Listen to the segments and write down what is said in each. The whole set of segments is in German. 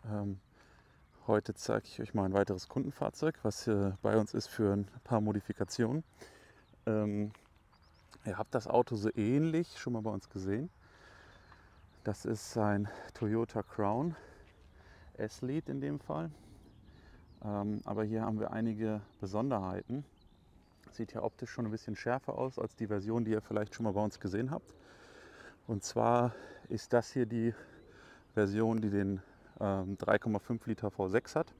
Heute zeige ich euch mal ein weiteres Kundenfahrzeug, was bei uns ist für ein paar Modifikationen. Ihr habt das Auto so ähnlich schon mal bei uns gesehen. Das ist ein Toyota Crown S-Lead in dem Fall. Aber hier haben wir einige Besonderheiten. Sieht ja optisch schon ein bisschen schärfer aus als die Version, die ihr vielleicht schon mal bei uns gesehen habt. Und zwar ist das hier die Version, die den 3,5 Liter V6 hat.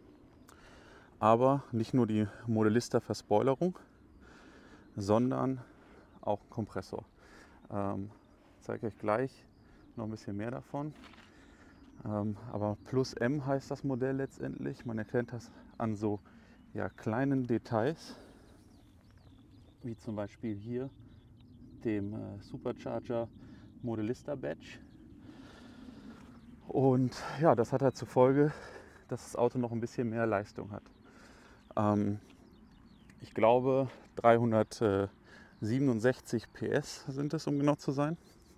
Aber nicht nur die Modellista-Verspoilerung, sondern auch ein Kompressor. Ich zeige euch gleich noch ein bisschen mehr davon. Aber Plus M heißt das Modell letztendlich. Man erkennt das an so kleinen Details, wie zum Beispiel hier dem Supercharger Modellista Badge. Und ja, das hat halt zur Folge, dass das Auto noch ein bisschen mehr Leistung hat. Ich glaube 367 PS sind es, um genau zu sein.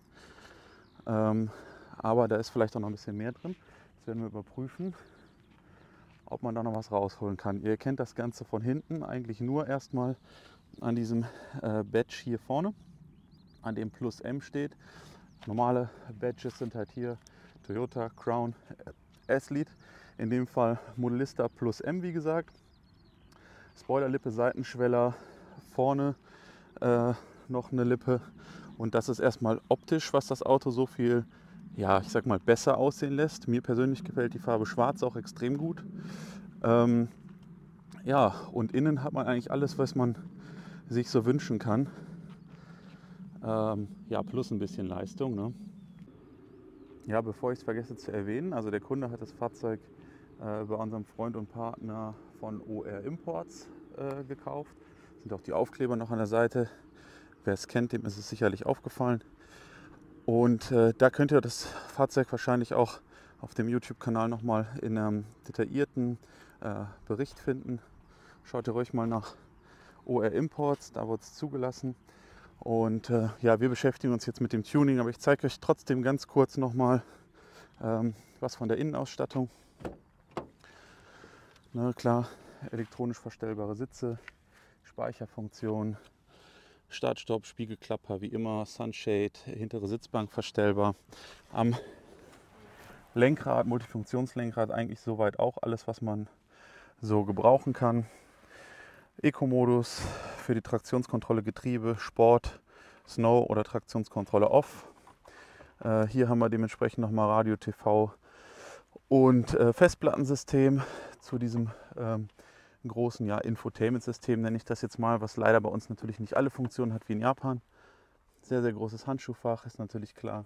Aber da ist vielleicht auch noch ein bisschen mehr drin. Das werden wir überprüfen, ob man da noch was rausholen kann. Ihr kennt das Ganze von hinten eigentlich nur erstmal an diesem Badge hier vorne, an dem Plus M steht. Normale Badges sind halt hier Toyota Crown S-Lead, in dem Fall Modellista Plus M, wie gesagt. Spoilerlippe, Seitenschweller, vorne noch eine Lippe, und das ist erstmal optisch, was das Auto so viel, ich sag mal, besser aussehen lässt. Mir persönlich gefällt die Farbe Schwarz auch extrem gut. Und innen hat man eigentlich alles, was man sich so wünschen kann. Plus ein bisschen Leistung, ne? Ja, bevor ich es vergesse zu erwähnen, also der Kunde hat das Fahrzeug bei unserem Freund und Partner von OR Imports gekauft. Sind auch die Aufkleber noch an der Seite. Wer es kennt, dem ist es sicherlich aufgefallen. Und da könnt ihr das Fahrzeug wahrscheinlich auch auf dem YouTube-Kanal nochmal in einem detaillierten Bericht finden. Schaut ihr ruhig mal nach OR Imports, da wird es zugelassen. Und wir beschäftigen uns jetzt mit dem Tuning, aber ich zeige euch trotzdem ganz kurz nochmal was von der Innenausstattung. Na klar, elektronisch verstellbare Sitze, Speicherfunktion, Start-Stopp, Spiegelklapper wie immer, Sunshade, hintere Sitzbank verstellbar. Am Lenkrad, Multifunktionslenkrad, eigentlich soweit auch alles, was man so gebrauchen kann. Eco-Modus für die Traktionskontrolle Getriebe, Sport, Snow oder Traktionskontrolle Off. Hier haben wir dementsprechend nochmal Radio, TV und Festplattensystem zu diesem großen Infotainment-System, nenne ich das jetzt mal, was leider bei uns natürlich nicht alle Funktionen hat wie in Japan. Sehr, sehr großes Handschuhfach, ist natürlich klar.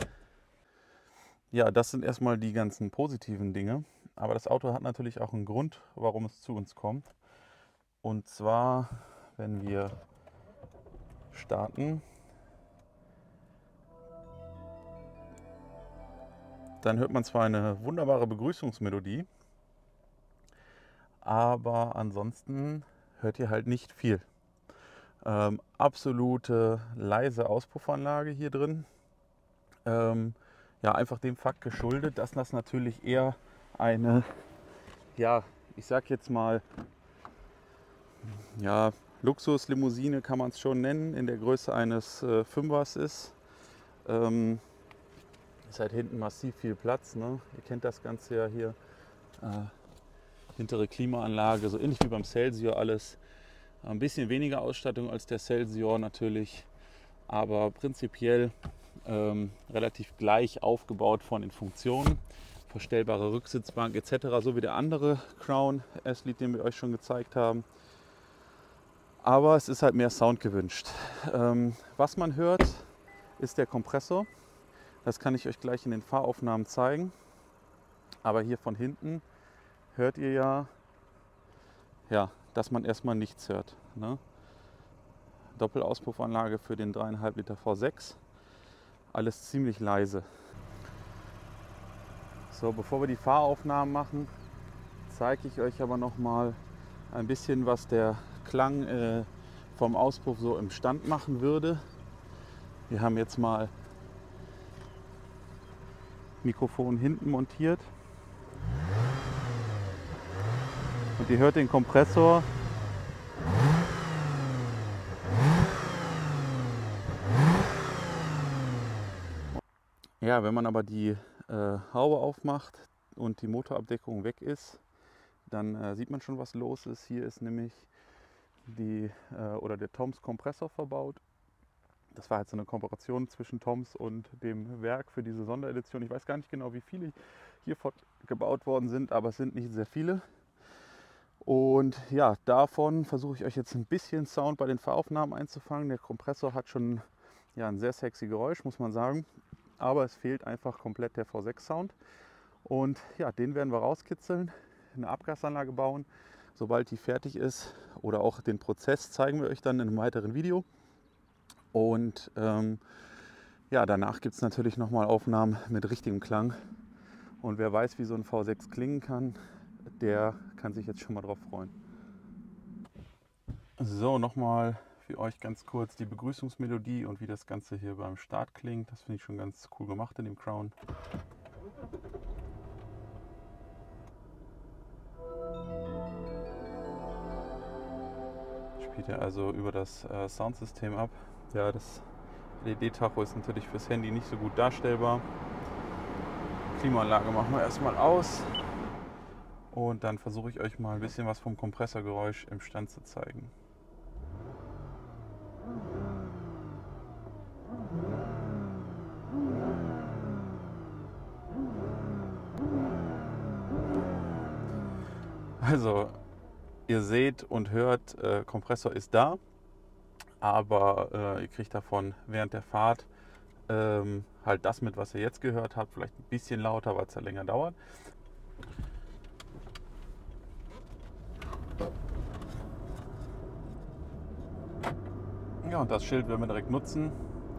Ja, das sind erstmal die ganzen positiven Dinge. Aber das Auto hat natürlich auch einen Grund, warum es zu uns kommt. Und zwar, wenn wir starten, dann hört man zwar eine wunderbare Begrüßungsmelodie, aber ansonsten hört ihr halt nicht viel. Absolute leise Auspuffanlage hier drin. Einfach dem Fakt geschuldet, dass das natürlich eher eine, ich sag jetzt mal, Luxuslimousine kann man es schon nennen, in der Größe eines Fünfers ist. Ist halt hinten massiv viel Platz, ne? Ihr kennt das Ganze ja hier. Hintere Klimaanlage, so ähnlich wie beim Celsior alles. Ein bisschen weniger Ausstattung als der Celsior natürlich, aber prinzipiell relativ gleich aufgebaut von den Funktionen. Verstellbare Rücksitzbank etc., so wie der andere Crown S-Lead, den wir euch schon gezeigt haben. Aber es ist halt mehr Sound gewünscht. Was man hört, ist der Kompressor. Das kann ich euch gleich in den Fahraufnahmen zeigen. Aber hier von hinten hört ihr dass man erstmal nichts hört, ne? Doppelauspuffanlage für den 3,5 Liter V6. Alles ziemlich leise. So, bevor wir die Fahraufnahmen machen, zeige ich euch aber noch mal ein bisschen, was der Klang vom Auspuff so im Stand machen würde. Wir haben jetzt mal Mikrofon hinten montiert. Und ihr hört den Kompressor. Ja, wenn man aber die Haube aufmacht und die Motorabdeckung weg ist, dann sieht man schon, was los ist. Hier ist nämlich der Toms Kompressor verbaut. Das war jetzt so eine Kooperation zwischen Toms und dem Werk für diese Sonderedition. Ich weiß gar nicht genau, wie viele hier gebaut worden sind, aber es sind nicht sehr viele. Und ja, davon versuche ich euch jetzt ein bisschen Sound bei den Fahraufnahmen einzufangen. Der Kompressor hat schon ein sehr sexy Geräusch, muss man sagen. Aber es fehlt einfach komplett der V6-Sound. Und ja, den werden wir rauskitzeln, eine Abgasanlage bauen, sobald die fertig ist. Oder auch den Prozess zeigen wir euch dann in einem weiteren Video. Und danach gibt es natürlich nochmal Aufnahmen mit richtigem Klang. Und wer weiß, wie so ein V6 klingen kann, der kann sich jetzt schon mal drauf freuen. So, nochmal für euch ganz kurz die Begrüßungsmelodie und wie das Ganze hier beim Start klingt. Das finde ich schon ganz cool gemacht in dem Crown. Spielt er also über das Soundsystem ab. Ja, das LED-Tacho ist natürlich fürs Handy nicht so gut darstellbar. Klimaanlage machen wir erstmal aus. Und dann versuche ich euch mal ein bisschen was vom Kompressorgeräusch im Stand zu zeigen. Also, ihr seht und hört, Kompressor ist da, aber ihr kriegt davon während der Fahrt halt das mit, was ihr jetzt gehört habt, vielleicht ein bisschen lauter, weil es ja länger dauert. Ja, und das Schild werden wir direkt nutzen,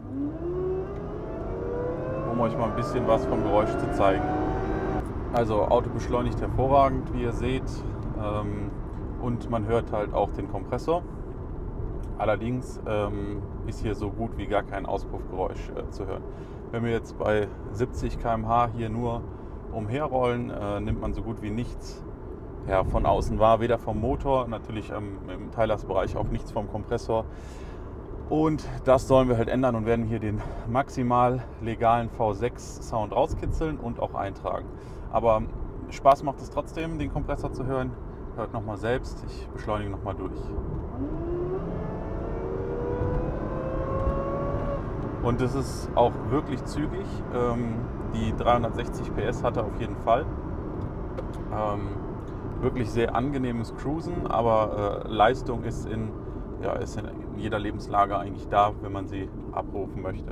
um euch mal ein bisschen was vom Geräusch zu zeigen. Also Auto beschleunigt hervorragend, wie ihr seht, und man hört halt auch den Kompressor. Allerdings ist hier so gut wie gar kein Auspuffgeräusch zu hören. Wenn wir jetzt bei 70 km/h hier nur umherrollen, nimmt man so gut wie nichts von außen wahr, weder vom Motor, natürlich im Teilersbereich auch nichts vom Kompressor. Und das sollen wir halt ändern und werden hier den maximal legalen V6 Sound rauskitzeln und auch eintragen. Aber Spaß macht es trotzdem, den Kompressor zu hören. Hört nochmal selbst, ich beschleunige nochmal durch. Und es ist auch wirklich zügig. Die 360 PS hat er auf jeden Fall. Wirklich sehr angenehmes Cruisen, aber Leistung ist in jeder Lebenslage eigentlich da, wenn man sie abrufen möchte.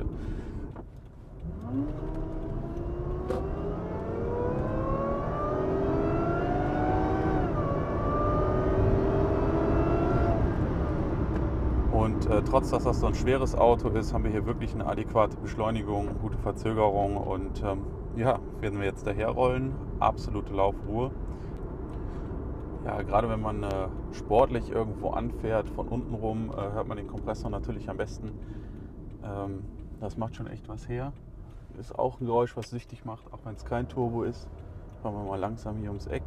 Und trotz, dass das so ein schweres Auto ist, haben wir hier wirklich eine adäquate Beschleunigung, gute Verzögerung und werden wir jetzt daherrollen. Absolute Laufruhe. Ja, gerade wenn man sportlich irgendwo anfährt, von unten rum, hört man den Kompressor natürlich am besten. Das macht schon echt was her. Ist auch ein Geräusch, was süchtig macht, auch wenn es kein Turbo ist. Fahren wir mal langsam hier ums Eck.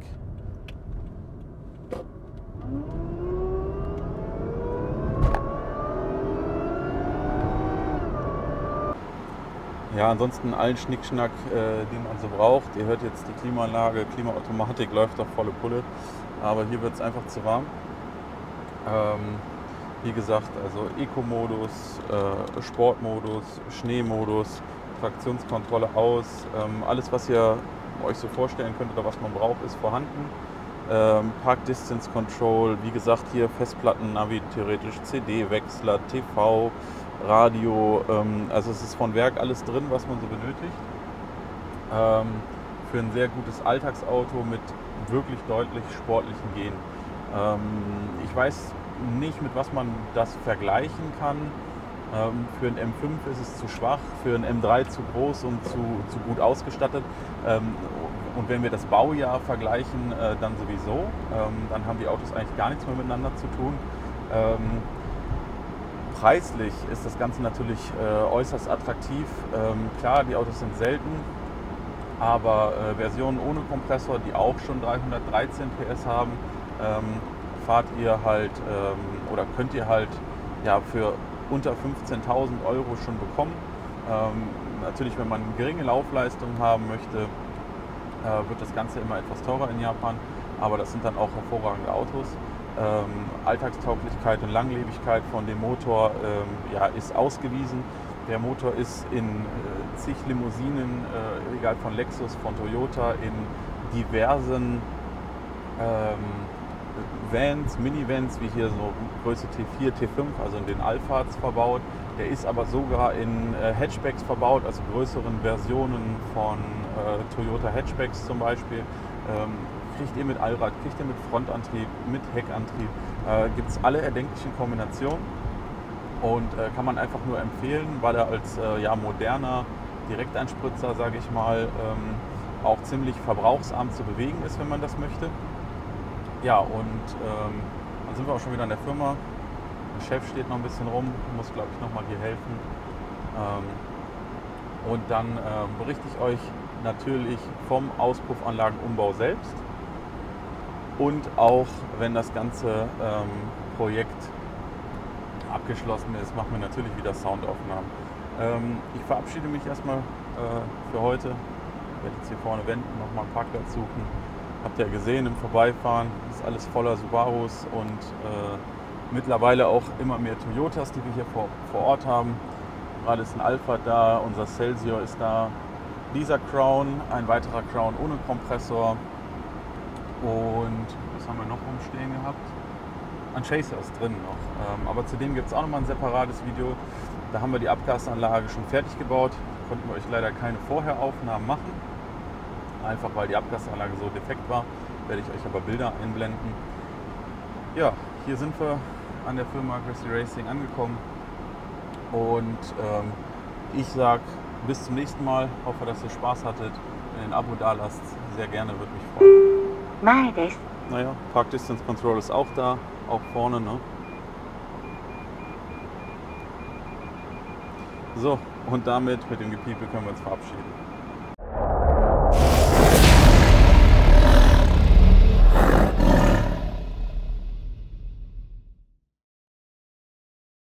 Ja, ansonsten allen Schnickschnack, den man so braucht. Ihr hört jetzt die Klimaanlage, Klimaautomatik läuft auf volle Pulle. Aber hier wird es einfach zu warm. Wie gesagt, also Eco-Modus, Sportmodus, Schneemodus, Traktionskontrolle aus. Alles, was ihr euch so vorstellen könnt oder was man braucht, ist vorhanden. Park Distance Control, wie gesagt, hier Festplatten, Navi, theoretisch CD-Wechsler, TV, Radio. Also es ist von Werk alles drin, was man so benötigt. Für ein sehr gutes Alltagsauto mit wirklich deutlich sportlichen Gehen. Ich weiß nicht, mit was man das vergleichen kann. Für einen M5 ist es zu schwach, für einen M3 zu groß und zu gut ausgestattet. Und wenn wir das Baujahr vergleichen, dann sowieso. Dann haben die Autos eigentlich gar nichts mehr miteinander zu tun. Preislich ist das Ganze natürlich äußerst attraktiv. Klar, die Autos sind selten. Aber Versionen ohne Kompressor, die auch schon 313 PS haben, fahrt ihr halt oder könnt ihr halt ja, für unter 15.000 Euro schon bekommen. Natürlich, wenn man geringe Laufleistung haben möchte, wird das Ganze immer etwas teurer in Japan, aber das sind dann auch hervorragende Autos. Alltagstauglichkeit und Langlebigkeit von dem Motor ja, ist ausgewiesen. Der Motor ist in zig Limousinen, egal von Lexus, von Toyota, in diversen Vans, Minivans, wie hier so Größe T4, T5, also in den Alphats verbaut. Der ist aber sogar in Hatchbacks verbaut, also größeren Versionen von Toyota Hatchbacks zum Beispiel. Kriegt ihr mit Allrad, kriegt ihr mit Frontantrieb, mit Heckantrieb, gibt es alle erdenklichen Kombinationen und kann man einfach nur empfehlen, weil er als ja, moderner Direkteinspritzer, sage ich mal, auch ziemlich verbrauchsarm zu bewegen ist, wenn man das möchte. Ja, und dann sind wir auch schon wieder in der Firma. Der Chef steht noch ein bisschen rum, muss, glaube ich, nochmal hier helfen. Und dann berichte ich euch natürlich vom Auspuffanlagenumbau selbst und auch, wenn das ganze Projekt abgeschlossen ist, machen wir natürlich wieder Soundaufnahmen. Ich verabschiede mich erstmal für heute. Ich werde jetzt hier vorne wenden, nochmal einen Parkplatz suchen. Habt ihr ja gesehen im Vorbeifahren, ist alles voller Subarus und mittlerweile auch immer mehr Toyotas, die wir hier vor Ort haben. Gerade ist ein Alpha da, unser Celsior ist da, dieser Crown, ein weiterer Crown ohne Kompressor und was haben wir noch rumstehen gehabt? Ein Chaser ist drin noch, aber zudem gibt es auch nochmal ein separates Video. Da haben wir die Abgasanlage schon fertig gebaut, konnten wir euch leider keine Vorheraufnahmen machen, einfach weil die Abgasanlage so defekt war, werde ich euch aber Bilder einblenden. Ja, hier sind wir an der Firma Aggressy Racing angekommen und ich sage bis zum nächsten Mal, hoffe, dass ihr Spaß hattet, wenn ihr ein Abo da lasst, sehr gerne, würde mich freuen. Naja, Park Distance Control ist auch da, auch vorne, ne? So, und damit mit dem Gepiepe können wir uns verabschieden.